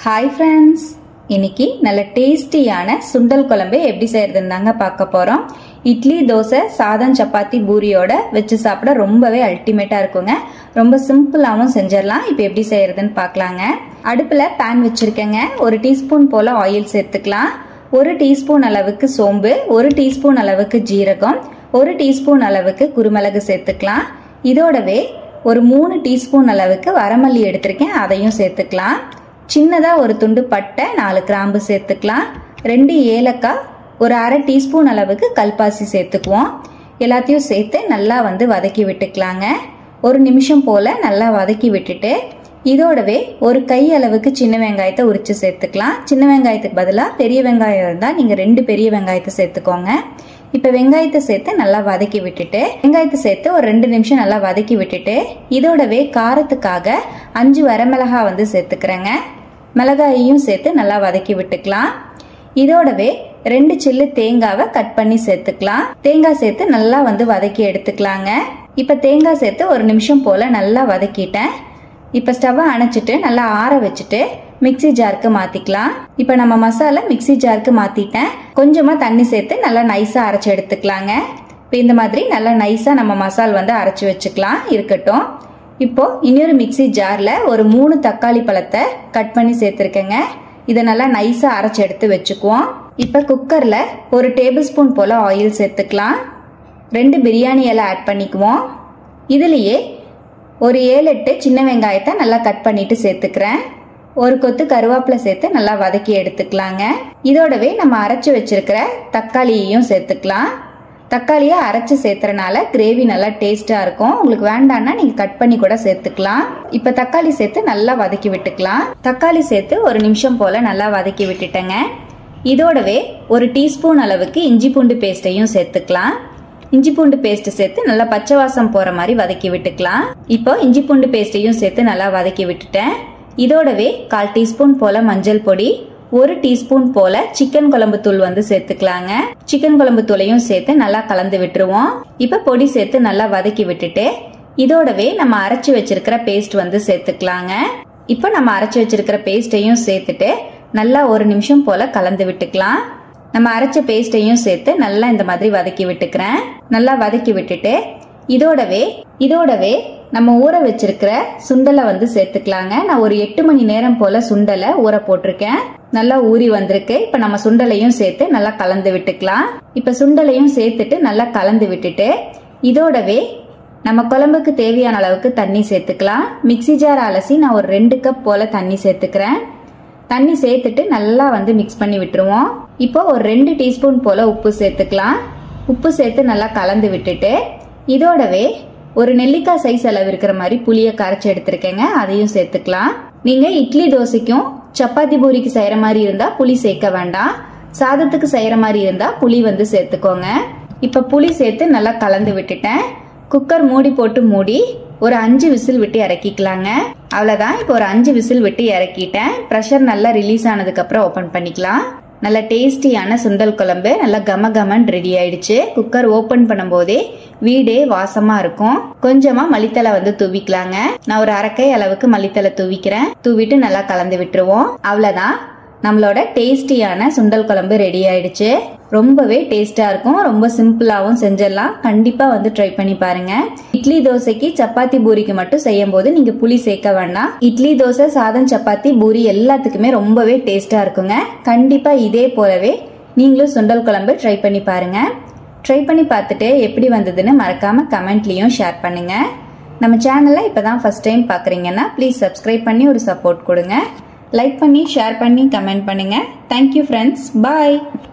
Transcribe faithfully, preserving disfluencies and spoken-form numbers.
Hi friends, இன்னைக்கு நல்ல டேஸ்டியான சுண்டல் குழம்பு எப்படி செய்யறதுன்னு தாங்க பார்க்க போறோம். இட்லி, தோசை, சாதம், சப்பாத்தி, பூரியோட வச்சு சாப்பிட ரொம்பவே அல்டிமேட்டா இருக்குங்க. ரொம்ப சிம்பிளாவும் செஞ்சிடலாம். இப்போ எப்படி செய்யறதுன்னு பார்க்கலாங்க. அடுப்புல பேன் வச்சிருக்கேங்க. ஒரு டீஸ்பூன் போல ஆயில் சேர்த்துக்கலாம். ஒரு டீஸ்பூன் அளவுக்கு சோம்பு, ஒரு டீஸ்பூன் அளவுக்கு ஜீரகம், ஒரு டீஸ்பூன் அளவுக்கு குருமிளகு சேர்த்துக்கலாம். இதோடவே ஒரு மூணு டீஸ்பூன் அளவுக்கு வரமல்லி எடுத்திருக்கேன், அதையும் சேர்த்துக்கலாம். சின்னதா ஒரு துண்டு பட்டை, நாலு கிராம்பு சேர்த்துக்கலாம். ரெண்டு ஏலக்காய், ஒரு அரை டீஸ்பூன் அளவுக்கு கல்பாசி சேர்த்துக்குவோம். எல்லாத்தையும் சேர்த்து நல்லா வந்து வதக்கி விட்டுக்கலாங்க. ஒரு நிமிஷம் போல நல்லா வதக்கி விட்டுட்டு இதோடவே ஒரு கை அளவுக்கு சின்ன வெங்காயத்தை உரிச்சு சேர்த்துக்கலாம். சின்ன வெங்காயத்துக்கு பதிலாக பெரிய வெங்காயம் இருந்தால் நீங்கள் ரெண்டு பெரிய வெங்காயத்தை சேர்த்துக்கோங்க. இப்போ வெங்காயத்தை சேர்த்து நல்லா வதக்கி விட்டுட்டு வெங்காயத்தை சேர்த்து ஒரு ரெண்டு நிமிஷம் நல்லா வதக்கி விட்டுட்டு இதோடவே காரத்துக்காக அஞ்சு வரமிளகாய் வந்து சேர்த்துக்கிறேங்க. மிளகாயையும் சேர்த்து நல்லா வதக்கி விட்டுக்கலாம். இதோடவே ரெண்டு சில்லு தேங்காவை கட் பண்ணி சேர்த்துக்கலாம். தேங்காய் சேர்த்து நல்லா வந்து வதக்கி எடுத்துக்கலாங்க. இப்போ தேங்காய் சேர்த்து ஒரு நிமிஷம் போல நல்லா வதக்கிட்டேன். இப்போ ஸ்டவ்வை அணைச்சிட்டு நல்லா ஆற வச்சுட்டு மிக்சி ஜாருக்கு மாத்திக்கலாம். இப்போ நம்ம மசாலா மிக்சி ஜாருக்கு மாத்திட்டேன். கொஞ்சமா தண்ணி சேர்த்து நல்லா நைஸா அரைச்சு எடுத்துக்கலாங்க. இப்போ இந்த மாதிரி நல்லா நைஸா நம்ம மசால் வந்து அரைச்சு வச்சுக்கலாம். இருக்கட்டும். இப்போ இன்னொரு மிக்சி ஜார்ல ஒரு மூணு தக்காளி பழத்தை கட் பண்ணி சேர்த்துருக்கேங்க. இதை நல்லா நைஸா அரைச்சு எடுத்து வச்சுக்குவோம். இப்போ குக்கர்ல ஒரு டேபிள் ஸ்பூன் போல ஆயில் சேர்த்துக்கலாம். ரெண்டு பிரியாணி இலை ஆட் பண்ணிக்குவோம். இதுலயே ஒரு ஏழு எட்டு சின்ன வெங்காயத்தை நல்லா கட் பண்ணிட்டு சேர்த்துக்கிறேன். ஒரு கொத்து கருவேப்பிலை சேர்த்து நல்லா வதக்கி எடுத்துக்கலாங்க. இதோடவே நம்ம அரைச்சு வச்சிருக்கிற தக்காளியையும் சேர்த்துக்கலாம். தக்காளியை அரைச்சு சேர்த்துறனால கிரேவி நல்லா டேஸ்டா இருக்கும். உங்களுக்கு வேண்டாம்னா நீங்க கட் பண்ணி கூட சேர்த்துக்கலாம். இப்ப தக்காளி சேர்த்து நல்லா வதக்கி விட்டுக்கலாம். தக்காளி சேர்த்து ஒரு நிமிஷம் போல நல்லா வதக்கி விட்டுட்டேங்க. இதோடவே ஒரு டீஸ்பூன் அளவுக்கு இஞ்சி பூண்டு பேஸ்டையும் சேர்த்துக்கலாம். இஞ்சி பூண்டு பேஸ்ட் சேர்த்து நல்லா பச்சை வாசம் போற மாதிரி வதக்கி விட்டுக்கலாம். இப்போ இஞ்சி பூண்டு பேஸ்டையும் சேர்த்து நல்லா வதக்கி விட்டுட்டேன். இதோடவே கால் டீஸ்பூன் போல மஞ்சள் பொடி, ஒரு டீஸ்பூன் போல சிக்கன் குழம்பு தூள் வந்து சேர்த்துக்கலாங்க. சிக்கன் குழம்பு தூளையும் சேர்த்து நல்லா கலந்து விட்டுருவோம். இப்ப பொடி சேர்த்து நல்லா வதக்கி விட்டுட்டு இதோடவே நம்ம அரைச்சு வச்சிருக்கிற பேஸ்ட் வந்து சேர்த்துக்கலாங்க. இப்ப நம்ம அரைச்சு வச்சிருக்கிற பேஸ்டையும் சேர்த்துட்டு நல்லா ஒரு நிமிஷம் போல கலந்து விட்டுக்கலாம். நம்ம அரைச்ச பேஸ்டையும் சேர்த்து நல்லா இந்த மாதிரி வதக்கி விட்டுக்கிறேன். நல்லா வதக்கி விட்டுட்டு இதோடவே இதோடவே நம்ம ஊற வச்சிருக்கிற சுண்டலை வந்து சேர்த்துக்கலாங்க. நான் ஒரு எட்டு மணி நேரம் போல சுண்டலை ஊற போட்டிருக்கேன். நல்லா ஊறி வந்திருக்கு. இப்ப நம்ம சுண்டலையும் சேர்த்து நல்லா கலந்து விட்டுக்கலாம். இப்ப சுண்டலையும் சேர்த்துட்டு நல்லா கலந்து விட்டுட்டு இதோடவே நம்ம குழம்புக்கு தேவையான அளவுக்கு தண்ணி சேர்த்துக்கலாம். மிக்சி ஜார் அலசி நான் ஒரு ரெண்டு கப் போல தண்ணி சேர்த்துக்கிறேன். தண்ணி சேர்த்துட்டு நல்லா வந்து மிக்ஸ் பண்ணி விட்டுருவோம். இப்போ ஒரு ரெண்டு டீஸ்பூன் போல உப்பு சேர்த்துக்கலாம். உப்பு சேர்த்து நல்லா கலந்து விட்டுட்டு இதோடவே ஒரு நெல்லிக்காய் சைஸ் அளவு இருக்கிற மாதிரி புளியை கரைச்சி எடுத்திருக்கேங்க, அதையும் சேர்த்துக்கலாம். நீங்க இட்லி, தோசைக்கும் சப்பாத்தி, பூரிக்கு செய்யற மாதிரி இருந்தா புளி சேர்க்க வேண்டாம். சாதத்துக்கு செய்யற மாதிரி இருந்தா புளி வந்து சேர்த்துக்கோங்க. இப்ப புளி சேர்த்து நல்லா கலந்து விட்டுட்டேன். குக்கர் மூடி போட்டு மூடி ஒரு அஞ்சு விசில் விட்டு இறக்கிக்கலாங்க. அவ்வளவுதான். இப்போ ஒரு அஞ்சு விசில் விட்டு இறக்கிட்டேன். ப்ரெஷர் நல்லா ரிலீஸ் ஆனதுக்கு அப்புறம் ஓபன் பண்ணிக்கலாம். நல்ல டேஸ்டியான சுண்டல் குழம்பு நல்லா கம கமன் ரெடி ஆயிடுச்சு. குக்கர் ஓபன் பண்ணும் போதே வீடே வாசமா இருக்கும். கொஞ்சமா மல்லித்தலை வந்து தூவிக்கலாங்க. நான் ஒரு அரைக்கை அளவுக்கு மல்லித்தலை தூவிக்கிறேன். தூவிட்டு நல்லா கலந்து விட்டுருவோம். அவ்வளவுதான், நம்மளோட டேஸ்டியான சுண்டல் குழம்பு ரெடி ஆயிடுச்சு. ரொம்பவே டேஸ்டா இருக்கும். ரொம்ப சிம்பிளாவும் செஞ்சிடலாம். கண்டிப்பா வந்து ட்ரை பண்ணி பாருங்க. இட்லி, தோசைக்கு, சப்பாத்தி, பூரிக்கு மட்டும் செய்யும் போது நீங்க புளி சேர்க்க வேண்டாம். இட்லி, தோசை, சாதம், சப்பாத்தி, பூரி எல்லாத்துக்குமே ரொம்பவே டேஸ்டா இருக்குங்க. கண்டிப்பா இதே போலவே நீங்களும் சுண்டல் குழம்பு ட்ரை பண்ணி பாருங்க. ட்ரை பண்ணி பார்த்துட்டு எப்படி வந்ததுன்னு மறக்காம கமெண்ட்லயும் ஷேர் பண்ணுங்க. நம்ம சேனலை இப்பதான் ஃபர்ஸ்ட் டைம் பாக்குறீங்கன்னா ப்ளீஸ் சப்ஸ்கிரைப் பண்ணி ஒரு சப்போர்ட் கொடுங்க. லைக் பண்ணி ஷேர் பண்ணி கமெண்ட் பண்ணுங்க. Thank you friends. பாய்.